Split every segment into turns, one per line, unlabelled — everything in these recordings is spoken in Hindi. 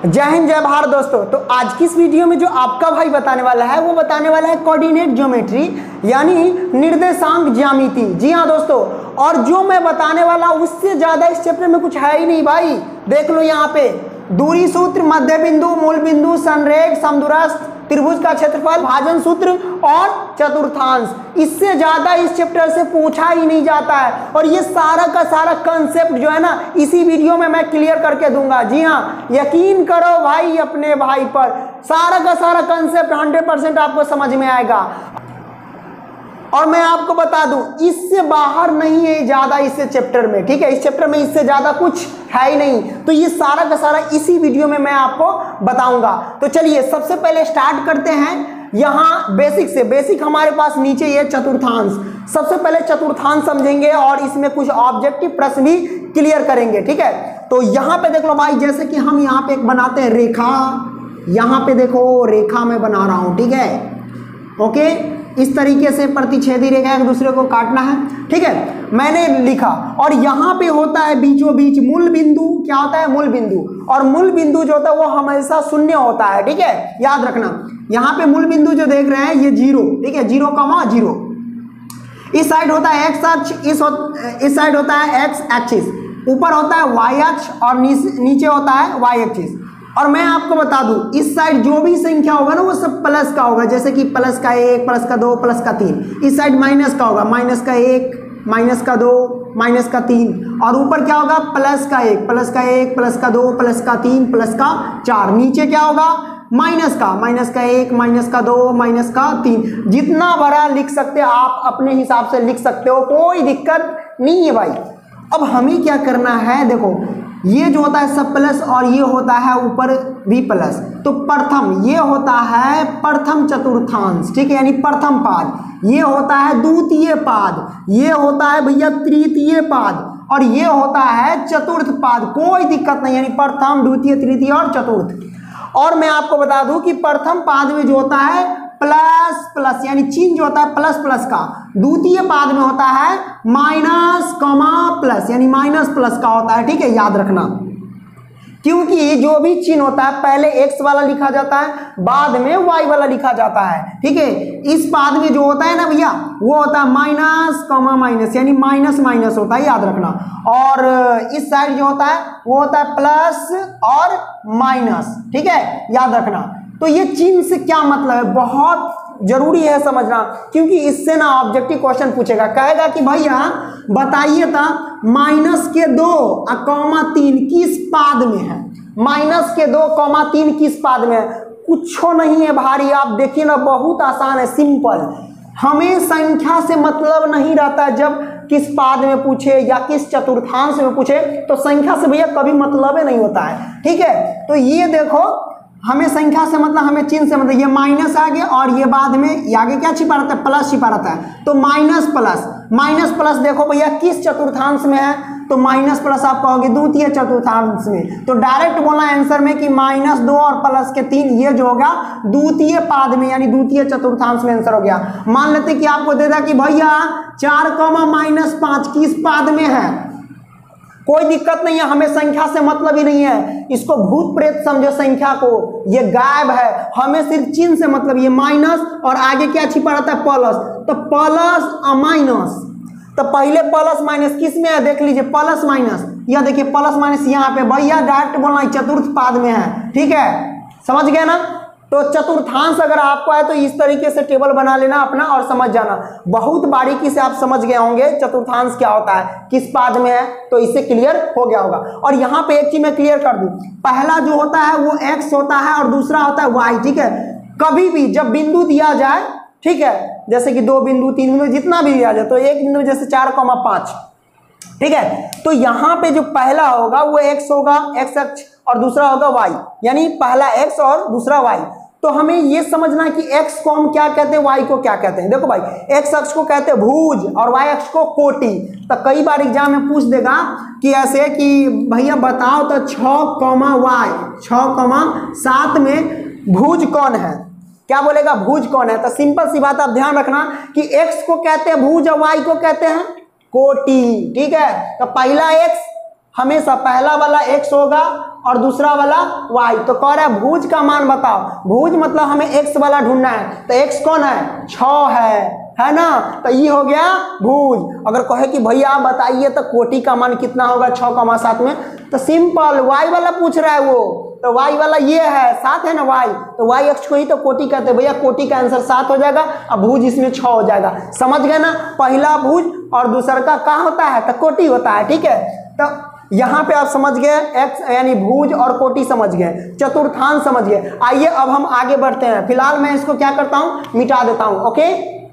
जय हिंद जय भारत दोस्तों। तो आज की इस वीडियो में जो आपका भाई बताने वाला है वो बताने वाला है कोऑर्डिनेट ज्योमेट्री यानी निर्देशांक ज्यामिति। जी हाँ दोस्तों, और जो मैं बताने वाला उससे ज्यादा इस चैप्टर में कुछ है ही नहीं भाई। देख लो यहाँ पे दूरी सूत्र, मध्य बिंदु, मूल बिंदु, संरेख, समदूरस्थ, त्रिभुज का क्षेत्रफल, भाजन सूत्र और चतुर्थांश। इससे ज्यादा इस चैप्टर से पूछा ही नहीं जाता है। और ये सारा का सारा कंसेप्ट जो है ना इसी वीडियो में मैं क्लियर करके दूंगा। जी हाँ, यकीन करो भाई अपने भाई पर, सारा का सारा कंसेप्ट 100% आपको समझ में आएगा। और मैं आपको बता दूं इससे बाहर नहीं है ज्यादा इस चैप्टर में, ठीक है। इस चैप्टर में इससे ज्यादा कुछ है ही नहीं। तो ये सारा का सारा इसी वीडियो में मैं आपको बताऊंगा। तो चलिए सबसे पहले स्टार्ट करते हैं यहाँ बेसिक से। बेसिक हमारे पास नीचे ये चतुर्थांश। सबसे पहले चतुर्थांश समझेंगे और इसमें कुछ ऑब्जेक्टिव प्रश्न भी क्लियर करेंगे, ठीक है। तो यहाँ पे देख लो भाई, जैसे कि हम यहाँ पे एक बनाते हैं रेखा। यहाँ पे देखो रेखा मैं बना रहा हूँ, ठीक है। ओके, इस तरीके से प्रतिच्छेदी रेखा एक दूसरे को काटना है, ठीक है। मैंने लिखा और यहाँ पे होता है बीचों बीच मूल बिंदु। क्या होता है? मूल बिंदु। और मूल बिंदु जो होता है वो हमेशा शून्य होता है, ठीक है, याद रखना। यहाँ पे मूल बिंदु जो देख रहे हैं ये 0, ठीक है, 0,0। इस साइड होता है एक्स अक्ष, इस साइड होता है एक्स एक्सिस, ऊपर होता है वाई अक्ष और नीचे होता है वाई एक्सिस। और मैं आपको बता दूं इस साइड जो भी संख्या होगा ना वो सब प्लस का होगा, जैसे कि प्लस का 1, प्लस का 2, प्लस का 3। इस साइड माइनस का होगा, माइनस का 1, माइनस का 2, माइनस का 3। और ऊपर क्या होगा? प्लस का 1, प्लस का 1, प्लस का 2, प्लस का 3, प्लस का 4। नीचे क्या होगा? माइनस का 1, माइनस का 2, माइनस का 3। जितना बड़ा लिख सकते हो आप अपने हिसाब से लिख सकते हो, कोई दिक्कत नहीं है भाई। अब हमें क्या करना है, देखो ये जो होता है सब प्लस और ये होता है ऊपर भी प्लस। तो प्रथम ये होता है प्रथम चतुर्थांश, ठीक है, यानी प्रथम पाद। ये होता है द्वितीय पाद, ये होता है भैया तृतीय पाद, और ये होता है चतुर्थ पाद। कोई दिक्कत नहीं, यानी प्रथम, द्वितीय, तृतीय और चतुर्थ। और मैं आपको बता दूं कि प्रथम पाद में जो होता है प्लस प्लस यानी चिन्ह जो होता है प्लस प्लस का, द्वितीय पाद में होता है माइनस कॉमा प्लस यानी माइनस प्लस का होता है, ठीक है, याद रखना। क्योंकि जो भी चिन्ह होता है पहले एक्स वाला लिखा जाता है, बाद में वाई वाला लिखा जाता है, ठीक है। इस पाद में जो होता है ना भैया वो होता है माइनस कॉमा माइनस यानी माइनस माइनस होता है, याद रखना। और इस साइड जो होता है वो होता है प्लस और माइनस, ठीक है, याद रखना। तो ये चिन्ह से क्या मतलब है, बहुत जरूरी है समझना, क्योंकि इससे ना ऑब्जेक्टिव क्वेश्चन पूछेगा। कहेगा कि भैया बताइए था -2,3 किस पाद में है? -2,3 किस पाद में है? कुछ नहीं है भारी, आप देखिए ना, बहुत आसान है, सिंपल। हमें संख्या से मतलब नहीं रहता जब किस पाद में पूछे या किस चतुर्थांश में पूछे, तो संख्या से भैया कभी मतलब ही नहीं होता है, ठीक है। तो ये देखो हमें संख्या से मतलब, हमें चिन्ह से मतलब, ये माइनस आ गया और ये बाद में ये आगे क्या छिपा रहता है? प्लस छिपा रहता है। तो माइनस प्लस, माइनस प्लस देखो भैया किस चतुर्थांश में है? तो माइनस प्लस आप कहोगे द्वितीय चतुर्थांश में। तो डायरेक्ट बोला आंसर में कि -2 और प्लस के 3, ये जो होगा द्वितीय पाद में यानी द्वितीय चतुर्थांश में आंसर हो गया। मान लेते कि आपको दे दा कि भैया 4,-5 किस पाद में है? कोई दिक्कत नहीं है, हमें संख्या से मतलब ही नहीं है। इसको भूत प्रेत समझो संख्या को, ये गायब है। हमें सिर्फ चिन्ह से मतलब, ये माइनस और आगे क्या छिपा रहता है? प्लस। तो प्लस और माइनस, तो पहले प्लस माइनस किस में है देख लीजिए, प्लस माइनस। यह देखिए प्लस माइनस यहाँ पे भैया डायरेक्ट बोलना है चतुर्थ पाद में है, ठीक है, समझ गए ना। तो चतुर्थांश अगर आपको है तो इस तरीके से टेबल बना लेना अपना और समझ जाना। बहुत बारीकी से आप समझ गए होंगे चतुर्थांश क्या होता है, किस पाद में है, तो इससे क्लियर हो गया होगा। और यहाँ पे एक चीज मैं क्लियर कर दूं, पहला जो होता है वो x होता है और दूसरा होता है y, ठीक है। कभी भी जब बिंदु दिया जाए, ठीक है, जैसे कि 2 बिंदु 3 बिंदु जितना भी दिया जाए, तो एक बिंदु जैसे 4,5, ठीक है, तो यहाँ पे जो पहला होगा वो x होगा, x अक्ष, और दूसरा होगा y, यानी पहला x और दूसरा y। तो हमें ये समझना है कि x को हम क्या कहते हैं, y को क्या कहते हैं। देखो भाई, x अक्ष को कहते हैं भुज और y अक्ष को कोटि। तो कई बार एग्जाम में पूछ देगा कि ऐसे कि भैया बताओ तो 6,7 में भुज कौन है? क्या बोलेगा? भुज कौन है? तो सिंपल सी बात आप ध्यान रखना कि x को कहते हैं भुज और y को कहते हैं कोटि, ठीक है। तो पहला x हमेशा पहला वाला x होगा और दूसरा वाला y। तो कह रहा है भुज का मान बताओ। भुज मतलब हमें x वाला ढूंढना है, तो x कौन है? 6 है ना। तो ये हो गया भुज। अगर कहे कि भैया आप बताइए तो कोटि का मान कितना होगा 6,7 में, तो सिंपल y वाला पूछ रहा है वो, तो y वाला ये है 7 है ना y, तो y अक्ष को ही तो कोटि कहते हैं भैया। कोटि का आंसर 7 हो जाएगा और भुज इसमें 6 हो जाएगा। समझ गए ना? पहला भुज और दूसरा का क्या होता है? तो कोटि होता है। ठीक है, तो यहाँ पे आप समझ गए x यानी भुज और कोटि समझ गए, चतुर्थांश समझ गए। आइए अब हम आगे बढ़ते हैं। फिलहाल मैं इसको क्या करता हूँ, मिटा देता हूँ। ओके,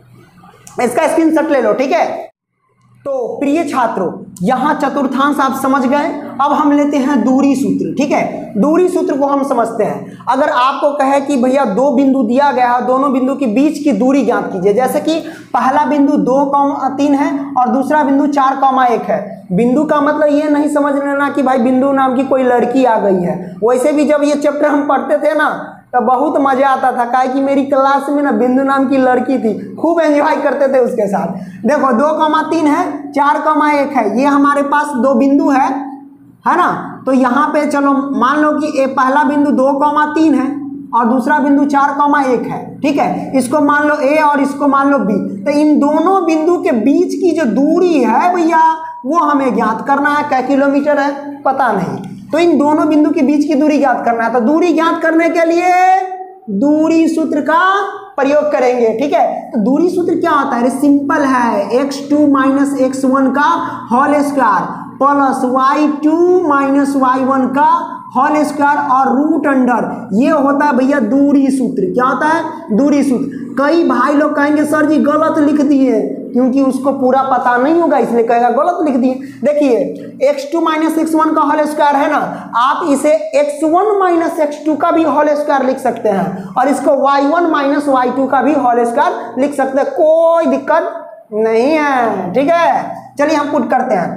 इसका स्क्रीनशॉट ले लो। ठीक है, तो प्रिय छात्रों यहाँ चतुर्थांश आप समझ गए। अब हम लेते हैं दूरी सूत्र। ठीक है, दूरी सूत्र को हम समझते हैं। अगर आपको कहे कि भैया दो बिंदु दिया गया है, दोनों बिंदु के बीच की दूरी ज्ञात कीजिए। जैसे कि पहला बिंदु 2,3 है और दूसरा बिंदु 4,1 है। बिंदु का मतलब ये नहीं समझ लेना कि भाई बिंदु नाम की कोई लड़की आ गई है। वैसे भी जब ये चैप्टर हम पढ़ते थे ना तो बहुत मजा आता था, काहे कि मेरी क्लास में ना बिंदु नाम की लड़की थी, खूब एंजॉय करते थे उसके साथ। देखो 2,3 है, 4,1 है, ये हमारे पास दो बिंदु है ना। तो यहाँ पे चलो मान लो कि ये पहला बिंदु 2,3 है और दूसरा बिंदु 4,1 है। ठीक है, इसको मान लो A और इसको मान लो B। तो इन दोनों बिंदु के बीच की जो दूरी है भैया वो हमें ज्ञात करना है। क्या किलोमीटर है पता नहीं, तो इन दोनों बिंदु के बीच की दूरी ज्ञात करना है। तो दूरी ज्ञात करने के लिए दूरी सूत्र का प्रयोग करेंगे। ठीक है, तो दूरी सूत्र क्या होता है? सिंपल है, x2 माइनस x1 का whole square plus y2 minus y1 का होल स्क्वायर और रूट अंडर, ये होता है भैया दूरी सूत्र। क्या होता है? दूरी सूत्र। कई भाई लोग कहेंगे सर जी गलत लिख दिए, क्योंकि उसको पूरा पता नहीं होगा इसलिए कहेगा गलत लिख दिए। देखिए x2 माइनस x1 का होल स्क्वायर है ना, आप इसे x1 माइनस x2 का भी होल स्क्वायर लिख सकते हैं और इसको y1 माइनस y2 का भी होल स्क्वायर लिख सकते हैं, कोई दिक्कत नहीं है। ठीक है, चलिए हम पुट करते हैं।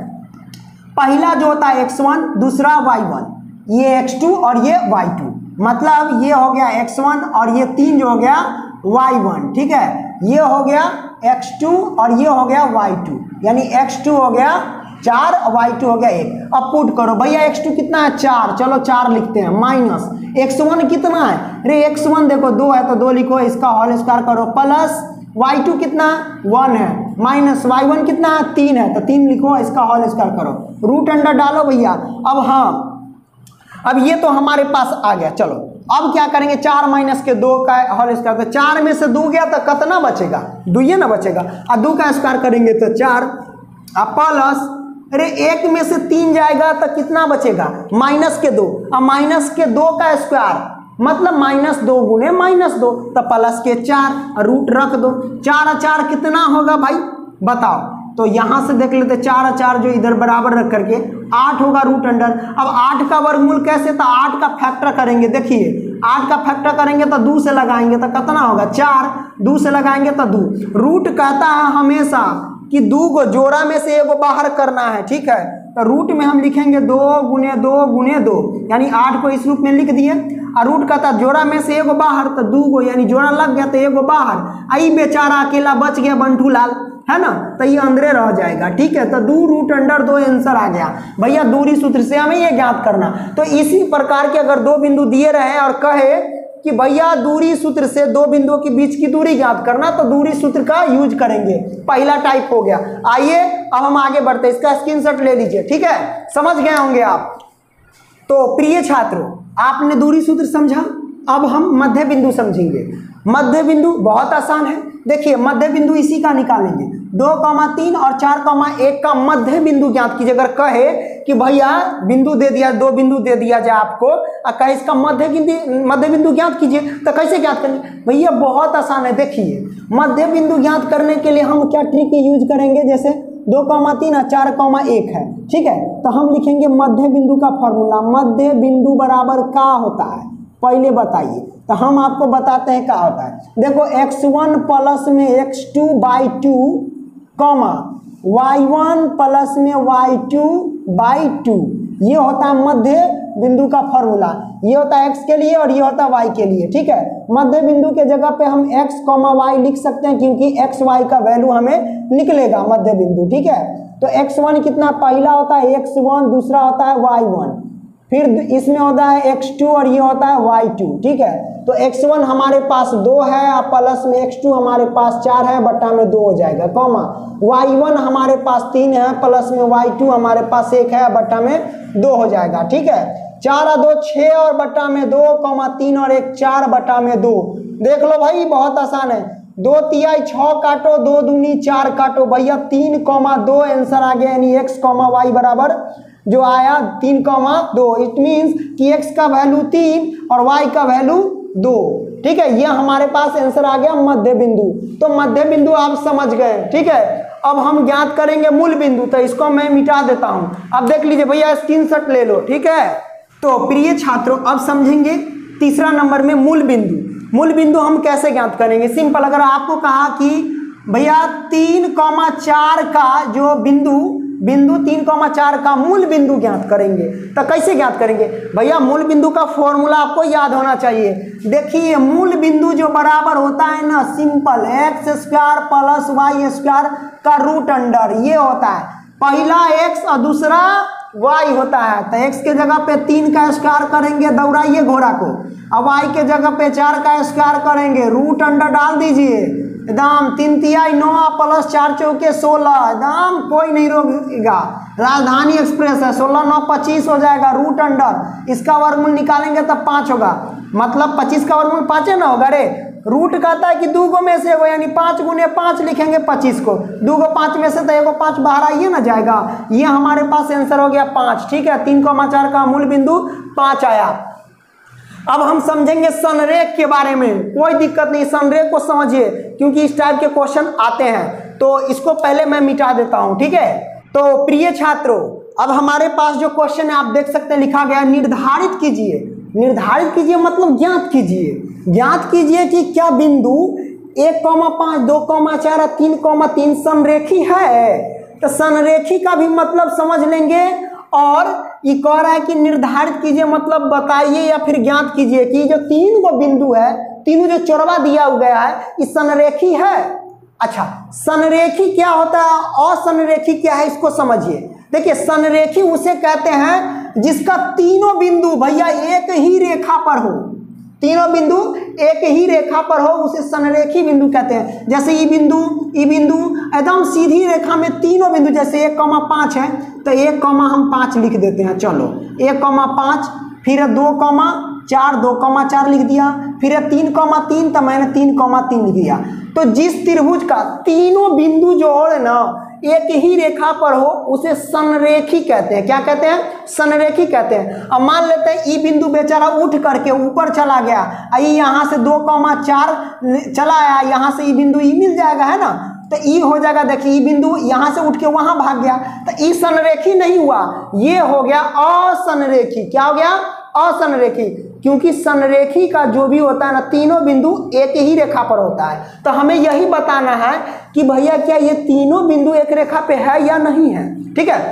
पहला जो होता है x1, दूसरा y1, ये x2 और ये y2, मतलब ये हो गया x1 और ये 3 जो हो गया y1। ठीक है, ये हो गया x2 और ये हो गया y2, यानी x2 हो गया 4 और y2 हो गया 1। अब पुट करो भैया, x2 कितना है? 4, चलो 4 लिखते हैं, माइनस x1 कितना है? अरे x1 देखो 2 है तो 2 लिखो, इसका होल स्क्वायर करो, प्लस y2 कितना? 1 है, माइनस y1 कितना है? 3 है, तो 3 लिखो, इसका होल स्क्वायर करो, रूट अंडर डालो भैया। अब हाँ, अब ये तो हमारे पास आ गया। चलो अब क्या करेंगे? 4 माइनस के 2 का होल स्क्वायर, तो 4 में से 2 गया तो कितना बचेगा? 2 ही ना बचेगा, और 2 का स्क्वायर करेंगे तो 4, अब प्लस अरे 1 में से 3 जाएगा तो कितना बचेगा? माइनस के 2, और माइनस के 2 का स्क्वायर मतलब माइनस 2 गुने माइनस 2, तो प्लस के 4 रूट रख दो। 4 और 4 कितना होगा भाई बताओ? तो यहां से देख लेते, 4 और 4 जो इधर बराबर रख करके 8 होगा रूट अंडर। अब 8 का वर्गमूल कैसे? तो 8 का फैक्टर करेंगे। देखिए 8 का फैक्टर करेंगे तो 2 से लगाएंगे तो कितना होगा? 4, 2 से लगाएंगे तो 2। रूट कहता है हमेशा कि 2 को जोड़ा में से एगो बाहर करना है। ठीक है, तो रूट में हम लिखेंगे 2 गुने 2 गुने 2, यानी 8 को इस रूप में लिख दिए। और रूट कहता है जोड़ा में से एगो बाहर, तो 2 को यानी जोड़ा लग गया तो एगो बाहर। आई बेचारा अकेला बच गया बंटू लाल, है ना, तो ये अंदर रह जाएगा। ठीक है, तो 2 रूट अंडर 2 आंसर आ गया भैया दूरी सूत्र से हमें ये ज्ञात करना। तो इसी प्रकार के अगर 2 बिंदु दिए रहे और कहे कि भैया दूरी सूत्र से 2 बिंदुओं के बीच की दूरी ज्ञात करना, तो दूरी सूत्र का यूज करेंगे। पहला टाइप हो गया। आइए अब हम आगे बढ़ते हैं, इसका स्क्रीनशॉट ले लीजिए। ठीक है, समझ गए होंगे आप। तो प्रिय छात्रों आपने दूरी सूत्र समझा, अब हम मध्य बिंदु समझेंगे। मध्य बिंदु बहुत आसान है। देखिए मध्य बिंदु इसी का निकालेंगे, 2,3 और 4,1 का मध्य बिंदु ज्ञात कीजिए। अगर कहे कि भैया बिंदु दे दिया, 2 बिंदु दे दिया जाए आपको और कहे इसका मध्य बिंदु ज्ञात कीजिए, तो कैसे ज्ञात करेंगे भैया? बहुत आसान है। देखिए मध्य बिंदु ज्ञात करने के लिए हम क्या ट्रिक यूज करेंगे? जैसे 2,3 और 4,1 है। ठीक है, तो हम लिखेंगे मध्य बिंदु का फॉर्मूला। मध्य बिंदु बराबर क्या होता है पहले बताइए, तो हम आपको बताते हैं क्या होता है। देखो x1 प्लस में x2 by 2 comma y1 plus में y2 बाई 2, ये होता है मध्य बिंदु का फॉर्मूला। ये होता है x के लिए और ये होता है y के लिए, ठीक है। मध्य बिंदु के जगह पे हम x, y लिख सकते हैं क्योंकि x, y का वैल्यू हमें निकलेगा मध्य बिंदु, ठीक है। तो x1 कितना, पहला होता है x1, दूसरा होता है y1, फिर इसमें होता है x2 और ये होता है y2, ठीक है। तो x1 हमारे पास 2 है और प्लस में x2 हमारे पास 4 है, बटा में 2 हो जाएगा, कॉमा y1 हमारे पास 3 है, प्लस में y2 हमारे पास 1 है, बटा में 2 हो जाएगा, ठीक है। 4 और 2 6 और बटा में 2, कॉमा 3 और 1 4 बटा में 2। देख लो भाई बहुत आसान है, 2 तिहाई 6 काटो, 2 दूनी 4 काटो भैया, 3,2 आंसर आ गया, यानी x, y बराबर जो आया 3,2। इट मीन्स कि x का वैल्यू 3 और y का वैल्यू 2, ठीक है। ये हमारे पास आंसर आ गया मध्य बिंदु। तो मध्य बिंदु आप समझ गए, ठीक है। अब हम ज्ञात करेंगे मूल बिंदु, तो इसको मैं मिटा देता हूं। अब देख लीजिए भैया, स्क्रीनशॉट ले लो, ठीक है। तो प्रिय छात्रों अब समझेंगे तीसरा नंबर में मूल बिंदु। मूल बिंदु हम कैसे ज्ञात करेंगे, सिंपल। अगर आपको कहा कि भैया 3,4 का जो बिंदु 3,4 का मूल बिंदु ज्ञात करेंगे, तो कैसे ज्ञात करेंगे भैया? मूल बिंदु का फॉर्मूला आपको याद होना चाहिए। देखिए मूल बिंदु जो बराबर होता है ना, सिंपल x² प्लस y² का रूट अंडर, ये होता है। पहला x और दूसरा y होता है। तो x के जगह पे 3 का स्क्वायर करेंगे, दौड़ाइए घोड़ा को। अब y के जगह पे 4 का स्क्वायर करेंगे, रूट अंडर डाल दीजिए, एकदम 3 तिहाई 9 प्लस 4 चौके 16, एकदम कोई नहीं रोकेगा। राजधानी एक्सप्रेस है, 16 9 25 हो जाएगा, रूट अंडर इसका वर्गमूल निकालेंगे तब 5 होगा, मतलब 25 का वर्गमूल 5 है ना होगा रे। रूट कहता है कि 2 गो में से एगो, यानी 5 गुने 5 लिखेंगे 25 को, 2 गो 5 में से तो एगो 5 बाहर आइए ना जाएगा। ये हमारे पास आंसर हो गया 5, ठीक है। 3,4 का मूल बिंदु 5 आया। अब हम समझेंगे संरेख के बारे में, कोई दिक्कत नहीं, संरेख को समझिए क्योंकि इस टाइप के क्वेश्चन आते हैं। तो इसको पहले मैं मिटा देता हूं, ठीक है। तो प्रिय छात्रों अब हमारे पास जो क्वेश्चन है आप देख सकते हैं, लिखा गया निर्धारित कीजिए। निर्धारित कीजिए मतलब ज्ञात कीजिए। ज्ञात कीजिए कि क्या बिंदु 1,5 2,4 3,3 संरेखी है। तो संरेखी का भी मतलब समझ लेंगे, और ये कह रहा है कि निर्धारित कीजिए मतलब बताइए या फिर ज्ञात कीजिए कि जो 3 गो बिंदु है, तीनों जो चौरवा दिया गया है, ये संरेखी है। अच्छा, संरेखी क्या होता है, असंरेखी क्या है, इसको समझिए। देखिए संरेखी उसे कहते हैं जिसका तीनों बिंदु भैया एक ही रेखा पर हो, तीनों बिंदु एक ही रेखा पर हो, उसे संरेखी बिंदु कहते हैं। जैसे ई बिंदु एकदम सीधी रेखा में तीनों बिंदु, जैसे 1,5 है तो 1, हम 5 लिख देते हैं, चलो 1,5, फिर 2,4 2,4 लिख दिया, फिर 3,3 तो मैंने 3,3 लिख दिया। तो जिस त्रिभुज का तीनों बिंदु जो हो ना एक ही रेखा पर हो उसे संरेखी कहते हैं। क्या कहते हैं? संरेखी कहते हैं। अब मान लेते हैं ई बिंदु बेचारा उठ करके ऊपर चला गया, आई यहाँ से 2,4 चला आया, यहाँ से ई बिंदु ई मिल जाएगा, है ना। तो ई हो जाएगा, देखिए ई बिंदु यहाँ से उठ के वहां भाग गया, तो ई संरेखी नहीं हुआ, ये हो गया असंरेखी। क्या हो गया? असंरेखी। क्योंकि संरेखी का जो भी होता है ना, तीनों बिंदु एक ही रेखा पर होता है। तो हमें यही बताना है कि भैया क्या ये तीनों बिंदु एक रेखा पे है या नहीं है, ठीक है।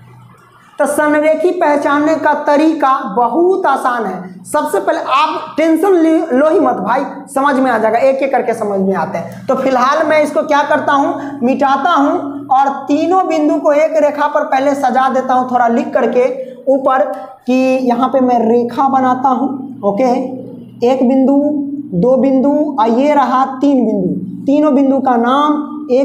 तो संरेखी पहचानने का तरीका बहुत आसान है। सबसे पहले आप टेंशन लो ही मत भाई, समझ में आ जाएगा, एक एक करके समझ में आते हैं। तो फिलहाल मैं इसको क्या करता हूँ, मिटाता हूँ और तीनों बिंदु को एक रेखा पर पहले सजा देता हूँ, थोड़ा लिख करके ऊपर कि यहाँ पे मैं रेखा बनाता हूँ। ओके, 1 बिंदु 2 बिंदु और ये रहा 3 बिंदु। तीनों बिंदु का नाम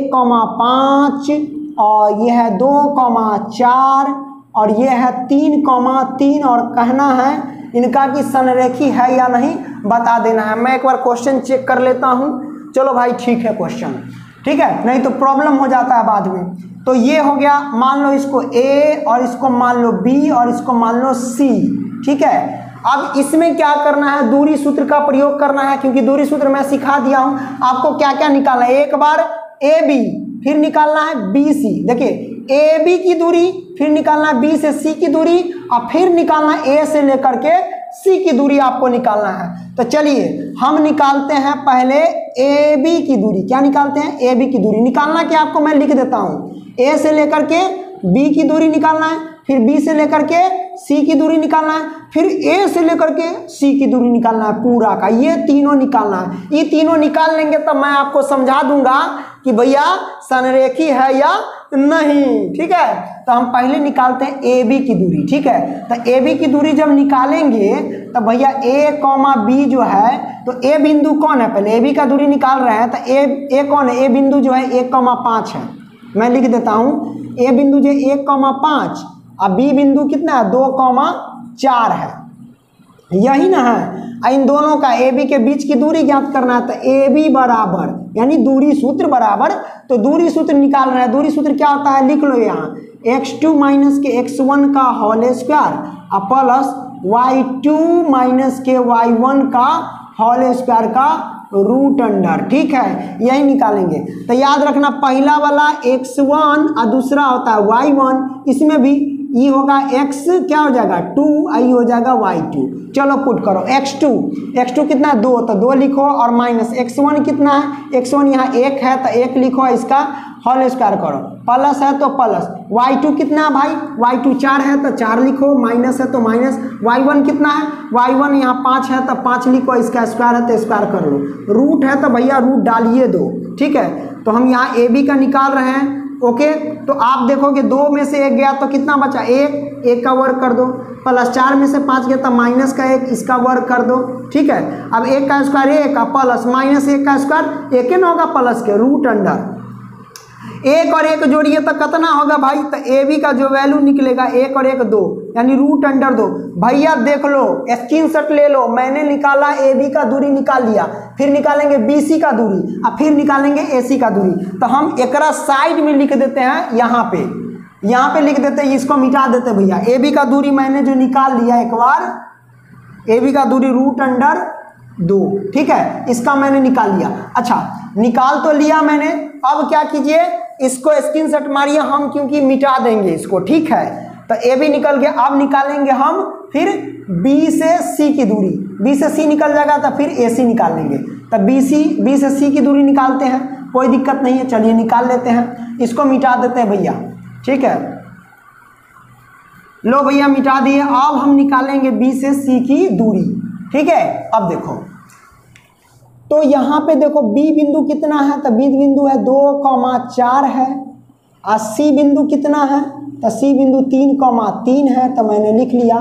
1,5 और ये है 2,4 और ये है 3,3 और कहना है इनका कि संरेखी है या नहीं बता देना है। मैं एक बार क्वेश्चन चेक कर लेता हूँ। चलो भाई ठीक है क्वेश्चन, ठीक है, नहीं तो प्रॉब्लम हो जाता है बाद में। तो ये हो गया, मान लो इसको A और इसको मान लो B और इसको मान लो C, ठीक है। अब इसमें क्या करना है, दूरी सूत्र का प्रयोग करना है, क्योंकि दूरी सूत्र मैं सिखा दिया हूं आपको क्या क्या निकालना है। एक बार AB, फिर निकालना है BC। देखिए AB की दूरी, फिर निकालना है B से C की दूरी और फिर निकालना है A से लेकर के C की दूरी आपको निकालना है। तो चलिए हम निकालते हैं पहले AB की दूरी। क्या निकालते हैं? AB की दूरी निकालना क्या आपको मैं लिख देता हूं। A से लेकर के B की दूरी निकालना है, फिर B से लेकर के सी की दूरी निकालना है, फिर ए से लेकर के सी की दूरी निकालना है पूरा का, ये तीनों निकालना है। ये तीनों निकाल लेंगे तब मैं आपको समझा दूंगा कि भैया संरेखी है या नहीं। ठीक है, तो हम पहले निकालते हैं ए बी की दूरी। ठीक है, तो ए बी की दूरी जब निकालेंगे तो भैया ए कॉमा बी जो है, तो ए बिंदु कौन है, पहले ए बी का दूरी निकाल रहे हैं, तो ए कौन है, ए बिंदु जो है 1,5 है। मैं लिख देता हूँ, ए बिंदु जो 1,5 और बी बिंदु कितना है 2,4 है, यही ना है। इन दोनों का ए बी के बीच की दूरी ज्ञात करना है, तो ए बी बराबर यानी दूरी सूत्र बराबर, तो दूरी सूत्र निकाल रहे हैं। दूरी सूत्र क्या होता है, लिख लो यहाँ, x2 माइनस के x1 का whole square plus y2 minus के y1 का होल स्क्वायर का रूट अंडर। ठीक है, यही निकालेंगे। तो याद रखना, पहला वाला x1 और दूसरा होता है y1, इसमें भी ये होगा x क्या हो जाएगा 2, आई हो जाएगा y2। चलो पुट करो, x2 कितना है 2, तो 2 लिखो और माइनस x1 कितना है, x1 यहाँ 1 है तो 1 लिखो, इसका होल स्क्वायर करो, प्लस है तो प्लस, y2 कितना है भाई, y2 4 है तो 4 लिखो, माइनस है तो माइनस, y1 कितना है, y1 यहाँ 5 है तो 5 लिखो, इसका स्क्वायर है तो स्क्वायर कर लो, रूट है तो भैया रूट डालिए 2। ठीक है, तो हम यहाँ ए बी का निकाल रहे हैं। ओके, तो आप देखोगे 2 में से 1 गया तो कितना बचा, 1 का वर्ग कर दो, प्लस 4 में से 5 गया तो माइनस का 1, इसका वर्ग कर दो। ठीक है, अब 1 का स्क्वायर 1 का प्लस माइनस 1 का स्क्वायर 1 ना होगा प्लस के रूट अंडर, 1 और 1 जोड़िए तो कितना होगा भाई, तो ए बी का जो वैल्यू निकलेगा 1 और 1 2 यानी रूट अंडर 2। भैया देख लो, स्क्रीनशॉट ले लो, मैंने निकाला ए बी का दूरी निकाल लिया, फिर निकालेंगे बी सी का दूरी और फिर निकालेंगे ए सी का दूरी। तो हम एकरा साइड में लिख देते हैं, यहाँ पे लिख देते हैं, इसको मिटा देते हैं भैया। ए बी का दूरी मैंने जो निकाल लिया एक बार, ए बी का दूरी रूट अंडर 2। ठीक है, इसका मैंने निकाल लिया। अच्छा, निकाल तो लिया मैंने, अब क्या कीजिए, इसको स्क्रीनशॉट मारिए हम, क्योंकि मिटा देंगे इसको। ठीक है, तो ए बी निकल गया। अब निकालेंगे हम फिर बी से सी की दूरी, बी से सी निकल जाएगा तो फिर ए सी निकाल लेंगे। तो बी से सी की दूरी निकालते हैं, कोई दिक्कत नहीं है, चलिए निकाल लेते हैं, इसको मिटा देते हैं भैया। ठीक है, लो भैया मिटा दिए। अब हम निकालेंगे बी से सी की दूरी। ठीक है, अब देखो, तो यहाँ पे देखो बी बिंदु कितना है, तो बी बिंदु है 2,4 है, और सी बिंदु कितना है, तो सी बिंदु 3,3 है, तो मैंने लिख लिया।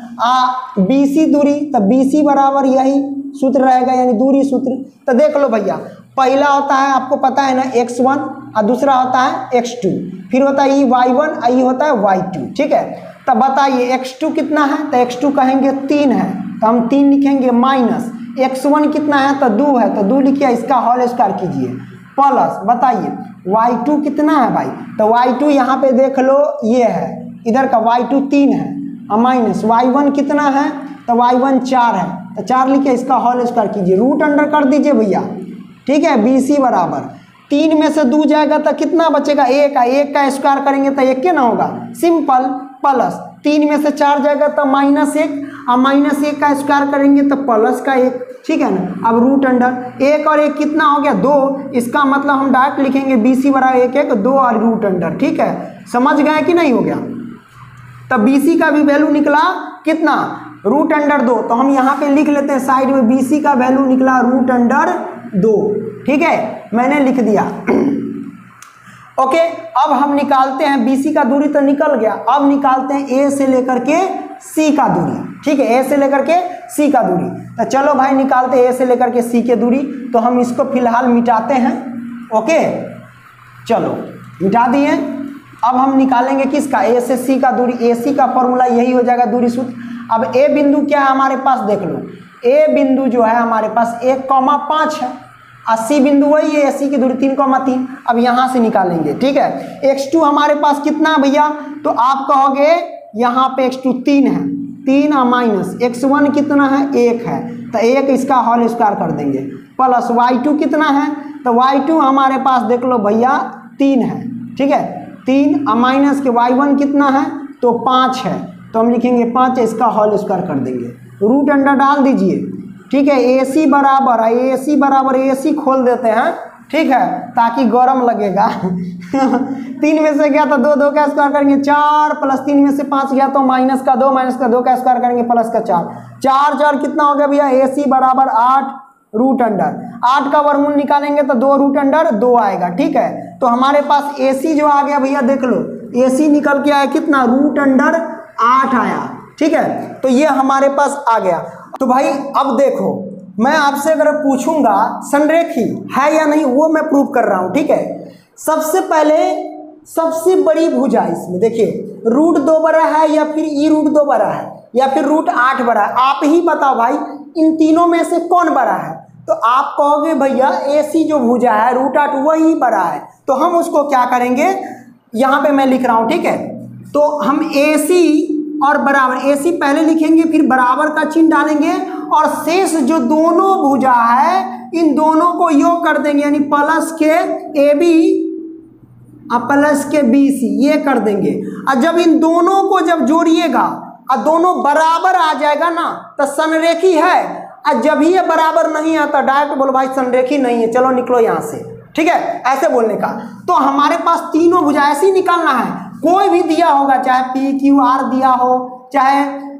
बी सी दूरी, तो बी सी बराबर यही सूत्र रहेगा, यानी दूरी सूत्र। तो देख लो भैया, पहला होता है आपको पता है ना x1 और दूसरा होता है x2, फिर होता है ये y1 और ये होता है y2। ठीक है, तो बताइए x2 कितना है, तो x2 कहेंगे 3 है, तो हम 3 लिखेंगे, माइनस x1 कितना है, तो 2 है, तो 2 लिखिए, इसका होल स्क्वायर कीजिए, प्लस बताइए y2 कितना है भाई, तो y2 यहाँ पे देख लो ये है, इधर का y2 3 है, और माइनस y1 कितना है, तो y1 4 है, तो 4 लिखिए, इसका होल स्क्वायर कीजिए, रूट अंडर कर दीजिए भैया। ठीक है, बी सी बराबर 3 में से 2 जाएगा तो कितना बचेगा, 1 का स्क्वायर करेंगे तो 1 ना होगा, सिंपल, प्लस 3 में से 4 जाएगा तो -1, और -1 का स्क्वायर करेंगे तो प्लस का 1। ठीक है ना, अब रूट अंडर 1 और 1 कितना हो गया 2, इसका मतलब हम डायरेक्ट लिखेंगे बी सी बराबर 1 2 और रूट अंडर। ठीक है, समझ गए कि नहीं हो गया। तब बी सी का भी वैल्यू निकला कितना, रूट अंडर 2, तो हम यहाँ पे लिख लेते हैं साइड में, बी सी का वैल्यू निकला रूट अंडर 2। ठीक है, मैंने लिख दिया। ओके, अब हम निकालते हैं बी सी का दूरी तो निकल गया, अब निकालते हैं ए से लेकर के सी का दूरी। ठीक है, ए से लेकर के सी का दूरी, तो चलो भाई निकालते हैं ए से लेकर के सी के दूरी। तो हम इसको फिलहाल मिटाते हैं। ओके, चलो मिटा दिए। अब हम निकालेंगे किसका, ए से सी का दूरी, ए सी का फॉर्मूला यही हो जाएगा दूरी सूत्र। अब ए बिंदु क्या है हमारे पास, देख लो, ए बिंदु जो है हमारे पास 1,5 है, और सी बिंदु वही है, सी की दूरी 3,3। अब यहाँ से निकालेंगे। ठीक है, x2 हमारे पास कितना है भैया, तो आप कहोगे यहाँ पे x2 3 है, 3 और माइनस x1 कितना है 1 है, तो 1 इसका होल स्क्वायर कर देंगे, प्लस y2 कितना है, तो y2 हमारे पास देख लो भैया 3 है। ठीक है, 3 और माइनस के y1 कितना है, तो 5 है, तो हम लिखेंगे 5, इसका होल स्क्वायर कर देंगे, रूट अंडर डाल दीजिए। ठीक है, AC बराबर ए सी खोल देते हैं, ठीक है, ताकि गरम लगेगा। 3 में से गया तो 2, 2 का स्क्वायर करेंगे 4, प्लस 3 में से 5 गया तो माइनस का 2, माइनस का 2 का स्क्वायर करेंगे प्लस का 4, 4 4 कितना हो गया भैया, AC बराबर 8 रूट अंडर 8 का वर्गमूल निकालेंगे तो 2 रूट अंडर 2 आएगा। ठीक है, तो हमारे पास AC जो आ गया भैया, देख लो AC निकल के आया कितना, रूट अंडर 8 आया। ठीक है, तो ये हमारे पास आ गया। तो भाई अब देखो, मैं आपसे अगर पूछूंगा संरेखी है या नहीं, वो मैं प्रूव कर रहा हूं। ठीक है, सबसे पहले सबसे बड़ी भुजा इसमें देखिए, रूट 2 बड़ा है या फिर ई रूट 2 बड़ा है या फिर रूट 8 बड़ा है, आप ही बताओ भाई, इन तीनों में से कौन बड़ा है? तो आप कहोगे भैया AC जो भुजा है रूट 8 वही बड़ा है। तो हम उसको क्या करेंगे, यहाँ पे मैं लिख रहा हूँ। ठीक है, तो हम AC और बराबर, AC पहले लिखेंगे फिर बराबर का चिन्ह डालेंगे और शेष जो दोनों भुजा है इन दोनों को योग कर देंगे, यानी प्लस के AB और प्लस के BC ये कर देंगे। और जब इन दोनों को जब जोड़िएगा और दोनों बराबर आ जाएगा ना तो संरेखी है, और जब ही ये बराबर नहीं आता डायरेक्ट बोलो भाई संरेखी नहीं है, चलो निकलो यहाँ से। ठीक है, ऐसे बोलने का। तो हमारे पास तीनों भुजा ऐसे ही निकालना है, कोई भी दिया होगा, चाहे PQR दिया हो, चाहे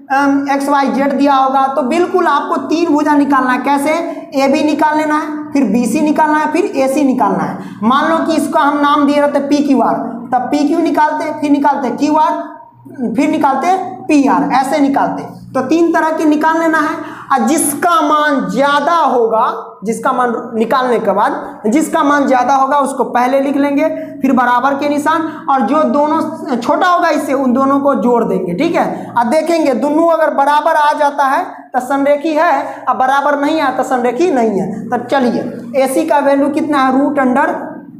XYZ दिया होगा, तो बिल्कुल आपको 3 भुजा निकालना है। कैसे, AB निकाल लेना है, फिर BC निकालना है, फिर AC निकालना है। मान लो कि इसका हम नाम दिए रहते PQR, तब PQ निकालते, फिर निकालते QR, फिर निकालते PR, ऐसे निकालते। तो 3 तरह के निकाल लेना है, और जिसका मान ज्यादा होगा, जिसका मान निकालने के बाद जिसका मान ज्यादा होगा उसको पहले लिख लेंगे, फिर बराबर के निशान, और जो दोनों छोटा होगा इससे उन दोनों को जोड़ देंगे। ठीक है, और देखेंगे दोनों अगर बराबर आ जाता है तो संरेखी है, और बराबर नहीं आता तो संरेखी नहीं है। तो चलिए AC का वैल्यू कितना है, रूट अंडर